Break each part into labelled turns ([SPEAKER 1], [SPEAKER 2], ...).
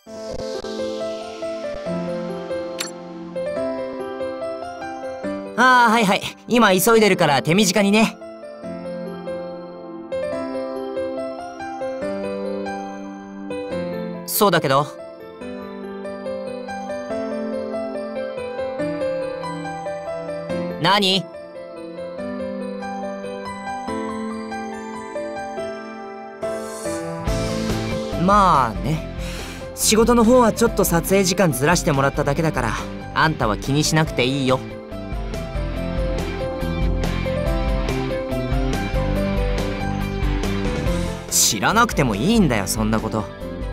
[SPEAKER 1] ああ、はいはい。今急いでるから手短にね。そうだけど。何？まあね。仕事の方はちょっと撮影時間ずらしてもらっただけだから、あんたは気にしなくていいよ。知らなくてもいいんだよ、そんなこと。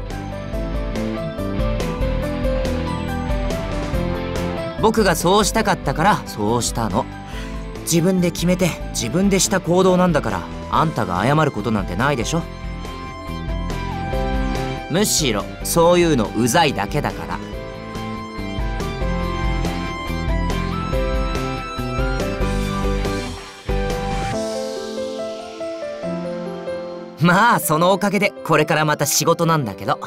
[SPEAKER 1] 僕がそうしたかったからそうしたの。自分で決めて自分でした行動なんだから、あんたが謝ることなんてないでしょ。むしろそういうのうざいだけだから。まあそのおかげでこれからまた仕事なんだけど。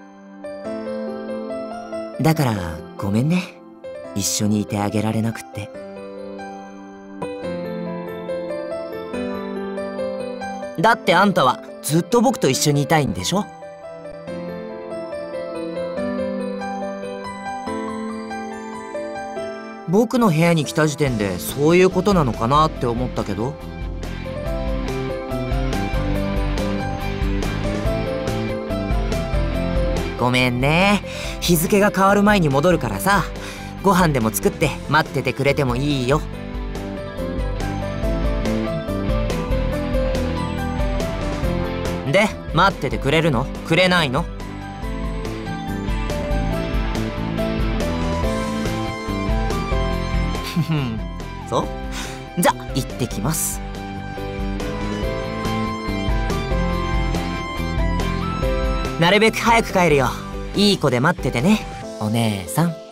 [SPEAKER 1] だからごめんね、一緒にいてあげられなくって。だってあんたはずっと僕と一緒にいたいんでしょ。僕の部屋に来た時点でそういうことなのかなって思ったけど。ごめんね、日付が変わる前に戻るからさ、ご飯でも作って待っててくれてもいいよ。で、待っててくれるの？くれないの？そう？じゃ、行ってきます。なるべく早く帰るよ。いい子で待っててね、お姉さん。